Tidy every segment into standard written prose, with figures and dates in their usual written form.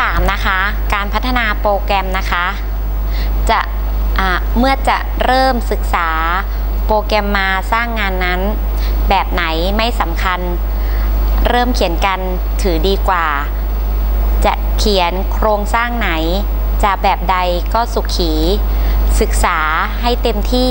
3นะคะการพัฒนาโปรแกรมนะคะจะเมื่อจะเริ่มศึกษาโปรแกรมมาสร้างงานนั้นแบบไหนไม่สำคัญเริ่มเขียนกันถือดีกว่าจะเขียนโครงสร้างไหนจะแบบใดก็สุขีศึกษาให้เต็มที่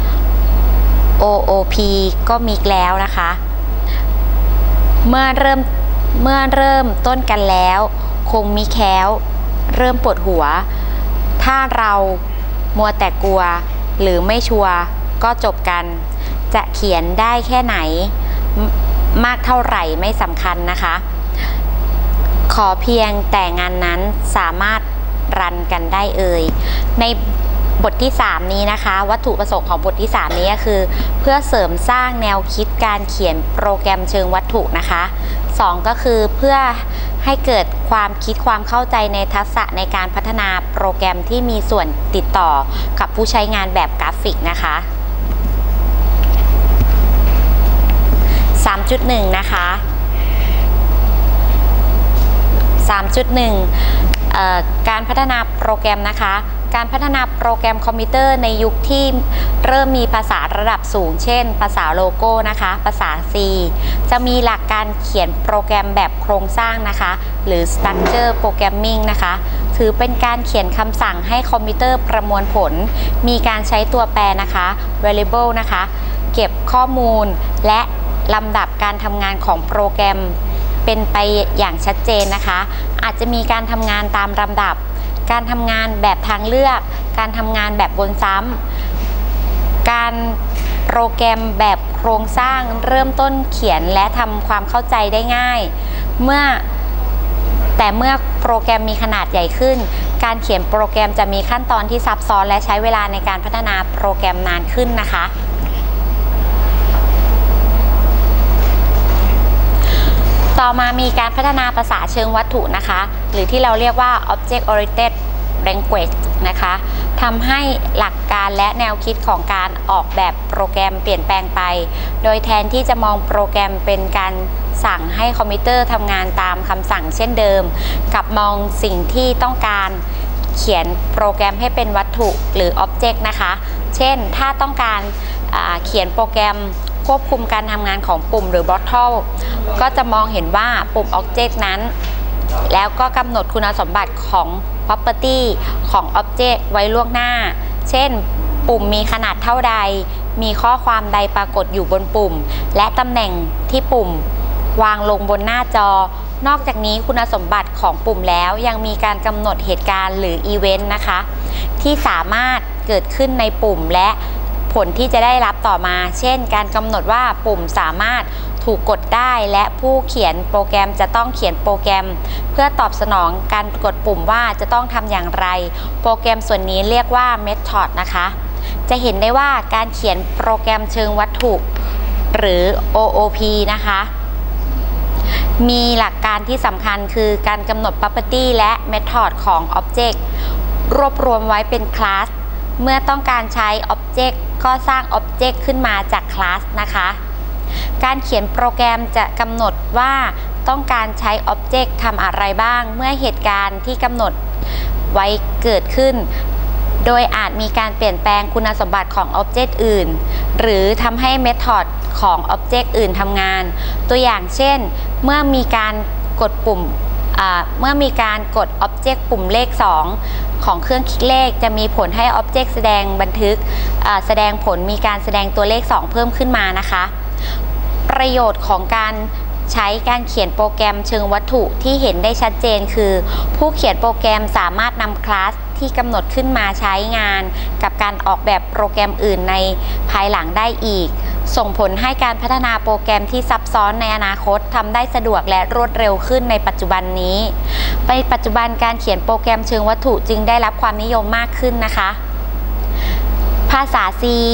OOP ก็มีแล้วนะคะเมื่อเริ่มต้นกันแล้วคงมิแค้วเริ่มปวดหัวถ้าเรามัวแต่กลัวหรือไม่ชัวร์ก็จบกันจะเขียนได้แค่ไหนมากเท่าไหร่ไม่สำคัญนะคะขอเพียงแต่งานนั้นสามารถรันกันได้ในบทที่3นี้นะคะวัตถุประสงค์ของบทที่3นี้ก็คือเพื่อเสริมสร้างแนวคิดการเขียนโปรแกรมเชิงวัตถุนะคะ2ก็คือเพื่อให้เกิดความคิดความเข้าใจในทักษะในการพัฒนาโปรแกรมที่มีส่วนติดต่อกับผู้ใช้งานแบบกราฟิกนะคะ 3.1 นะคะ 3.1 การพัฒนาโปรแกรมนะคะการพัฒนาโปรแกรมคอมพิวเตอร์ในยุคที่เริ่มมีภาษาระดับสูงเช่นภาษาโลโก้นะคะภาษา C จะมีหลักการเขียนโปรแกรมแบบโครงสร้างนะคะหรือ Structure Programming นะคะถือเป็นการเขียนคำสั่งให้คอมพิวเตอร์ประมวลผลมีการใช้ตัวแปรนะคะ Variable นะคะเก็บข้อมูลและลำดับการทำงานของโปรแกรมเป็นไปอย่างชัดเจนนะคะอาจจะมีการทำงานตามลำดับการทำงานแบบทางเลือกการทำงานแบบวนซ้ำการโปรแกรมแบบโครงสร้างเริ่มต้นเขียนและทำความเข้าใจได้ง่ายเมื่อโปรแกรมมีขนาดใหญ่ขึ้นการเขียนโปรแกรมจะมีขั้นตอนที่ซับซ้อนและใช้เวลาในการพัฒนาโปรแกรมนานขึ้นนะคะต่อมามีการพัฒนาภาษาเชิงวัตถุนะคะหรือที่เราเรียกว่า Object Oriented Language นะคะทำให้หลักการและแนวคิดของการออกแบบโปรแกรมเปลี่ยนแปลงไปโดยแทนที่จะมองโปรแกรมเป็นการสั่งให้คอมพิวเตอร์ทำงานตามคำสั่งเช่นเดิมกับมองสิ่งที่ต้องการเขียนโปรแกรมให้เป็นวัตถุหรือ Object นะคะเช่นถ้าต้องการเขียนโปรแกรมควบคุมการทำงานของปุ่มหรือ Bottle ก็จะมองเห็นว่าปุ่ม Object นั้นแล้วก็กำหนดคุณสมบัติของ Property ของ Object ไว้ล่วงหน้าเช่นปุ่มมีขนาดเท่าใดมีข้อความใดปรากฏอยู่บนปุ่มและตำแหน่งที่ปุ่มวางลงบนหน้าจอนอกจากนี้คุณสมบัติของปุ่มแล้วยังมีการกำหนดเหตุการณ์หรืออีเวนต์นะคะที่สามารถเกิดขึ้นในปุ่มและผลที่จะได้รับต่อมาเช่นการกำหนดว่าปุ่มสามารถถูกกดได้และผู้เขียนโปรแกรมจะต้องเขียนโปรแกรมเพื่อตอบสนองการกดปุ่มว่าจะต้องทำอย่างไรโปรแกรมส่วนนี้เรียกว่า Method นะคะจะเห็นได้ว่าการเขียนโปรแกรมเชิงวัตถุหรือ OOP นะคะมีหลักการที่สำคัญคือการกำหนด Property และ Method ของ Object รวบรวมไว้เป็นคลาสเมื่อต้องการใช้ Object ก็สร้าง Object ขึ้นมาจากคลาสนะคะการเขียนโปรแกรมจะกำหนดว่าต้องการใช้ Object ทำอะไรบ้างเมื่อเหตุการณ์ที่กำหนดไว้เกิดขึ้นโดยอาจมีการเปลี่ยนแปลงคุณสมบัติของ Object อื่นหรือทำให้ Method ของ Object อื่นทำงานตัวอย่างเช่นเมื่อมีการกดปุ่มเมื่อมีการกด Object ปุ่มเลข2ของเครื่องคิดเลขจะมีผลให้ Object แสดงบันทึกแสดงผลมีการแสดงตัวเลข2เพิ่มขึ้นมานะคะประโยชน์ของการใช้การเขียนโปรแกรมเชิงวัตถุที่เห็นได้ชัดเจนคือผู้เขียนโปรแกรมสามารถนำคลาสที่กำหนดขึ้นมาใช้งานกับการออกแบบโปรแกรมอื่นในภายหลังได้อีกส่งผลให้การพัฒนาโปรแกรมที่ซับซ้อนในอนาคตทำได้สะดวกและรวดเร็วขึ้นในปัจจุบันนี้ในปัจจุบันการเขียนโปรแกรมเชิงวัตถุจึงได้รับความนิยมมากขึ้นนะคะภาษา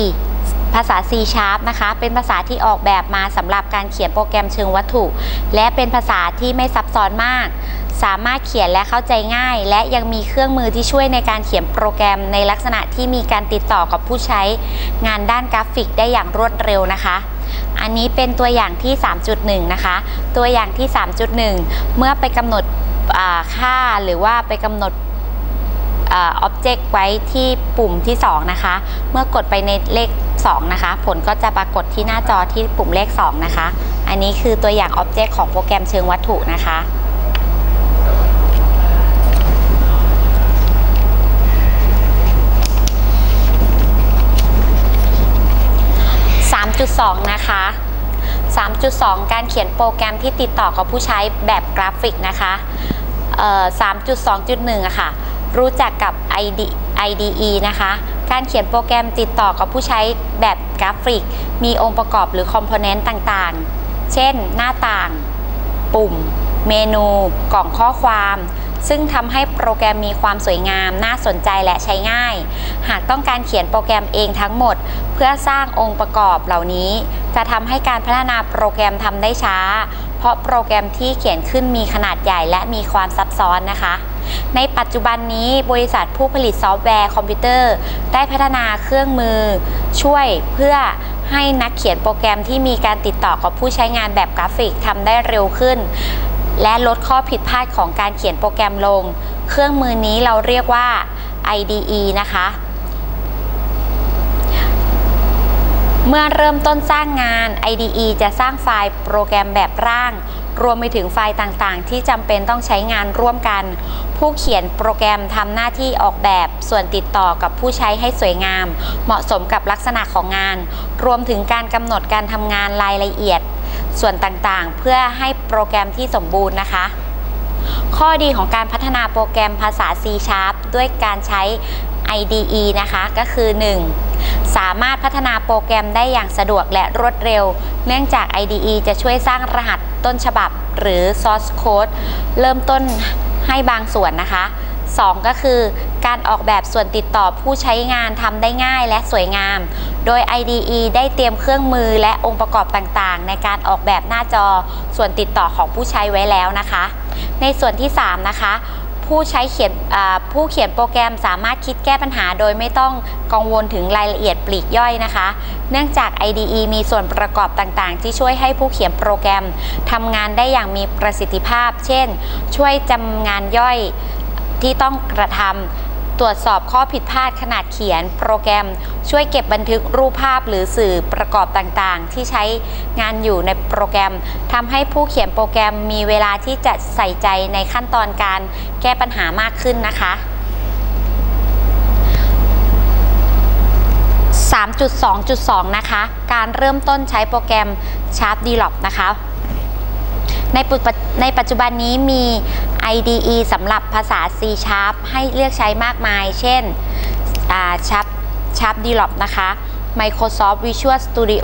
C# นะคะเป็นภาษาที่ออกแบบมาสำหรับการเขียนโปรแกรมเชิงวัตถุและเป็นภาษาที่ไม่ซับซ้อนมากสามารถเขียนและเข้าใจง่ายและยังมีเครื่องมือที่ช่วยในการเขียนโปรแกรมในลักษณะที่มีการติดต่อกับผู้ใช้งานด้านกราฟิกได้อย่างรวดเร็วนะคะอันนี้เป็นตัวอย่างที่ 3.1 นะคะตัวอย่างที่ 3.1 เมื่อไปกำหนดค่าหรือว่าไปกำหนดobject ไว้ที่ปุ่มที่2นะคะเมื่อกดไปในเลข2นะคะผลก็จะปรากฏที่หน้าจอที่ปุ่มเลข2นะคะอันนี้คือตัวอย่าง object ของโปรแกรมเชิงวัตถุนะคะ3.2 นะคะ 3.2 การเขียนโปรแกรมที่ติดต่อกับผู้ใช้แบบกราฟิกนะคะ3.2.1 อะค่ะรู้จักกับ IDE นะคะการเขียนโปรแกรมติดต่อกับผู้ใช้แบบกราฟิกมีองค์ประกอบหรือคอมโพเนนต์ต่างๆเช่นหน้าต่างปุ่มเมนูกล่องข้อความซึ่งทำให้โปรแกรมมีความสวยงามน่าสนใจและใช้ง่ายหากต้องการเขียนโปรแกรมเองทั้งหมดเพื่อสร้างองค์ประกอบเหล่านี้จะทำให้การพัฒนาโปรแกรมทำได้ช้าเพราะโปรแกรมที่เขียนขึ้นมีขนาดใหญ่และมีความซับซ้อนนะคะในปัจจุบันนี้บริษัทผู้ผลิตซอฟต์แวร์คอมพิวเตอร์ได้พัฒนาเครื่องมือช่วยเพื่อให้นักเขียนโปรแกรมที่มีการติดต่อกับผู้ใช้งานแบบกราฟิกทำได้เร็วขึ้นและลดข้อผิดพลาดของการเขียนโปรแกรมลงเครื่องมือนี้เราเรียกว่า IDE นะคะเมื่อเริ่มต้นสร้างงาน IDE จะสร้างไฟล์โปรแกรมแบบร่างรวมไปถึงไฟล์ต่างๆที่จำเป็นต้องใช้งานร่วมกันผู้เขียนโปรแกรมทำหน้าที่ออกแบบส่วนติดต่อกับผู้ใช้ให้สวยงามเหมาะสมกับลักษณะของงานรวมถึงการกำหนดการทำงานรายละเอียดส่วนต่างๆเพื่อให้โปรแกรมที่สมบูรณ์นะคะข้อดีของการพัฒนาโปรแกรมภาษา C# ด้วยการใช้ IDE นะคะก็คือ 1. สามารถพัฒนาโปรแกรมได้อย่างสะดวกและรวดเร็วเนื่องจาก IDE จะช่วยสร้างรหัสต้นฉบับหรือ source code เริ่มต้นให้บางส่วนนะคะ2ก็คือการออกแบบส่วนติดต่อผู้ใช้งานทำได้ง่ายและสวยงามโดย IDE ได้เตรียมเครื่องมือและองค์ประกอบต่างๆในการออกแบบหน้าจอส่วนติดต่อของผู้ใช้ไว้แล้วนะคะในส่วนที่3นะคะผู้เขียนโปรแกรมสามารถคิดแก้ปัญหาโดยไม่ต้องกังวลถึงรายละเอียดปลีกย่อยนะคะเนื่องจาก IDE มีส่วนประกอบต่างๆที่ช่วยให้ผู้เขียนโปรแกรมทำงานได้อย่างมีประสิทธิภาพเช่นช่วยจำงานย่อยที่ต้องกระทำตรวจสอบข้อผิดพลาดขณะเขียนโปรแกรมช่วยเก็บบันทึกรูปภาพหรือสื่อประกอบต่างๆที่ใช้งานอยู่ในโปรแกรมทำให้ผู้เขียนโปรแกรมมีเวลาที่จะใส่ใจในขั้นตอนการแก้ปัญหามากขึ้นนะคะ 3.2.2 นะคะการเริ่มต้นใช้โปรแกรม SharpDelop นะคะในปัจจุบันนี้มี IDE สำหรับภาษา C# ให้เลือกใช้มากมายเช่นSharpDelop นะคะ Microsoft Visual Studio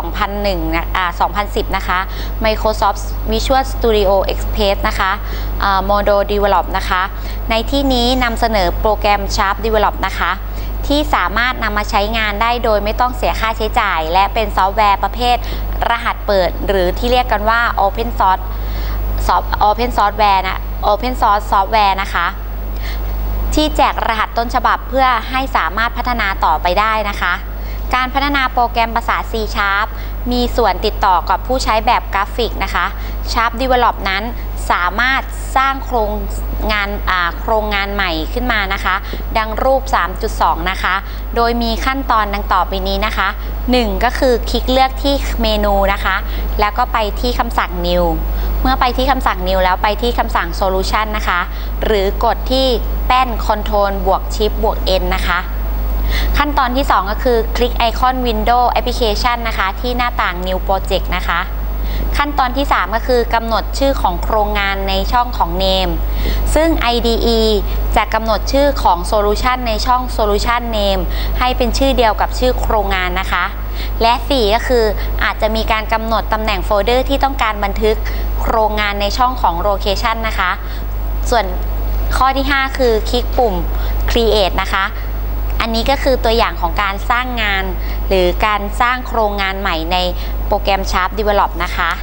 2010 นะคะ Microsoft Visual Studio Express นะคะ Modo Develop นะคะในที่นี้นำเสนอโปรแกรม SharpDelop นะคะที่สามารถนำมาใช้งานได้โดยไม่ต้องเสียค่าใช้จ่ายและเป็นซอฟต์แวร์ประเภทรหัสเปิดหรือที่เรียกกันว่า Open Source Software นะ Open Source Software นะคะที่แจกรหัสต้นฉบับเพื่อให้สามารถพัฒนาต่อไปได้นะคะการพัฒนาโปรแกรมภาษา C# มีส่วนติดต่อกับผู้ใช้แบบกราฟิกนะคะ SharpDelop นั้นสามารถสร้างโครงงานใหม่ขึ้นมานะคะดังรูป 3.2 นะคะโดยมีขั้นตอนดังต่อไปนี้นะคะ1ก็คือคลิกเลือกที่เมนูนะคะแล้วก็ไปที่คำสั่ง New เมื่อไปที่คำสั่ง New แล้วไปที่คำสั่ง Solution นะคะหรือกดที่แป้น Ctrl บวก Shift บวก N นะคะขั้นตอนที่2ก็คือคลิกไอคอน Windows Application นะคะที่หน้าต่าง New Project นะคะขั้นตอนที่3ก็คือกำหนดชื่อของโครงงานในช่องของ Name ซึ่ง IDE จะกำหนดชื่อของ Solution ในช่อง Solution Name ให้เป็นชื่อเดียวกับชื่อโครงงานนะคะและ4ก็คืออาจจะมีการกำหนดตำแหน่งโฟลเดอร์ที่ต้องการบันทึกโครงงานในช่องของ Location นะคะส่วนข้อที่5คือคลิกปุ่ม Create นะคะอันนี้ก็คือตัวอย่างของการสร้างงานหรือการสร้างโครงงานใหม่ในโปรแกรม SharpDelop นะคะ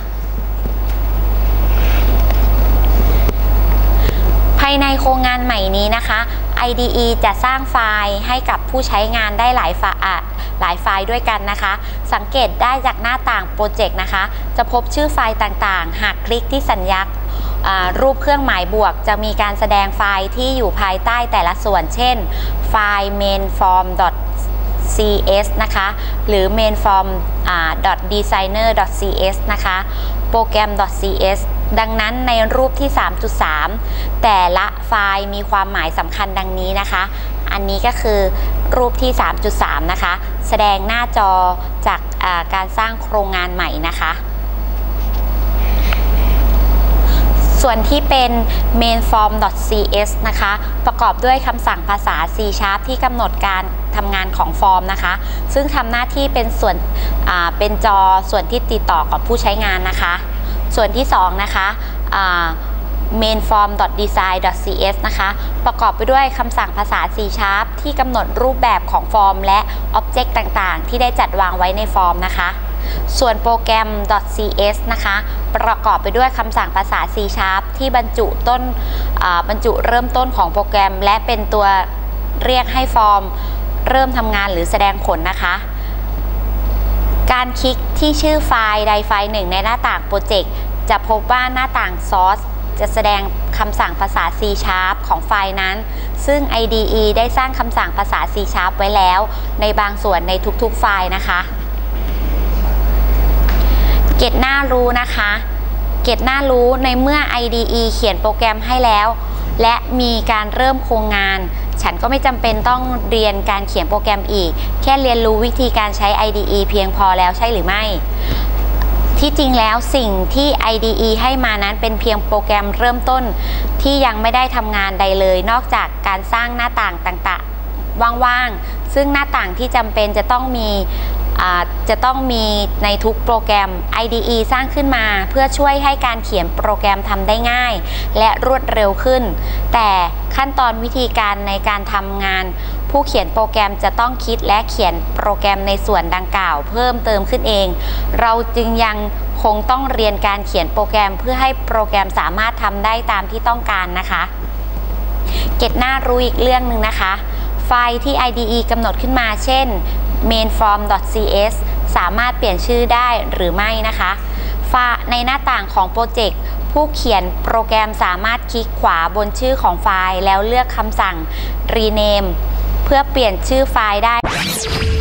ภายในโครงงานใหม่นี้นะคะ IDE จะสร้างไฟล์ให้กับผู้ใช้งานได้หลายไฟล์ด้วยกันนะคะสังเกตได้จากหน้าต่างโปรเจกต์นะคะจะพบชื่อไฟล์ต่างๆหากคลิกที่สัญลักษณ์รูปเครื่องหมายบวกจะมีการแสดงไฟล์ที่อยู่ภายใต้แต่ละส่วนเช่นไฟล์ mainform.cs นะคะหรือ mainform.designer.cs นะคะโปรแกรม .cs ดังนั้นในรูปที่ 3.3 แต่ละไฟล์มีความหมายสำคัญดังนี้นะคะอันนี้ก็คือรูปที่ 3.3 นะคะแสดงหน้าจอจากการสร้างโครงงานใหม่นะคะส่วนที่เป็น mainform.cs นะคะประกอบด้วยคำสั่งภาษา C# ที่กำหนดการทำงานของฟอร์มนะคะซึ่งทำหน้าที่เป็นเป็นจอส่วนที่ติดต่อกับผู้ใช้งานนะคะส่วนที่2นะคะmainform.design.cs นะคะประกอบไปด้วยคำสั่งภาษา C# ที่กำหนดรูปแบบของฟอร์มและ Object ต่างๆที่ได้จัดวางไว้ในฟอร์มนะคะส่วนโปรแกรม .cs นะคะประกอบไปด้วยคำสั่งภาษา C# ที่บรรจุเริ่มต้นของโปรแกรมและเป็นตัวเรียกให้ฟอร์มเริ่มทำงานหรือแสดงผลนะคะการคลิกที่ชื่อไฟล์ใดไฟล์หนึ่งในหน้าต่างโปรเจกต์จะพบว่าหน้าต่าง Source จะแสดงคำสั่งภาษา C# ของไฟล์นั้นซึ่ง IDE ได้สร้างคำสั่งภาษา C# ไว้แล้วในบางส่วนในทุกๆไฟล์นะคะเกร็ดน่ารู้นะคะเกร็ดน่ารู้ในเมื่อ IDE เขียนโปรแกรมให้แล้วและมีการเริ่มโครงงานฉันก็ไม่จำเป็นต้องเรียนการเขียนโปรแกรมอีกแค่เรียนรู้วิธีการใช้ IDE เพียงพอแล้วใช่หรือไม่ที่จริงแล้วสิ่งที่ IDE ให้มานั้นเป็นเพียงโปรแกรมเริ่มต้นที่ยังไม่ได้ทำงานใดเลยนอกจากการสร้างหน้าต่างต่างๆว่างๆซึ่งหน้าต่างที่จำเป็นจะต้องมีในทุกโปรแกรม IDE สร้างขึ้นมาเพื่อช่วยให้การเขียนโปรแกรมทำได้ง่ายและรวดเร็วขึ้นแต่ขั้นตอนวิธีการในการทำงานผู้เขียนโปรแกรมจะต้องคิดและเขียนโปรแกรมในส่วนดังกล่าวเพิ่มเติมขึ้นเองเราจึงยังคงต้องเรียนการเขียนโปรแกรมเพื่อให้โปรแกรมสามารถทำได้ตามที่ต้องการนะคะเก็บหน้ารู้อีกเรื่องหนึ่งนะคะไฟล์ที่ IDE กำหนดขึ้นมาเช่น mainform.cs สามารถเปลี่ยนชื่อได้หรือไม่นะคะในหน้าต่างของโปรเจกต์ผู้เขียนโปรแกรมสามารถคลิกขวาบนชื่อของไฟล์แล้วเลือกคำสั่ง rename เพื่อเปลี่ยนชื่อไฟล์ได้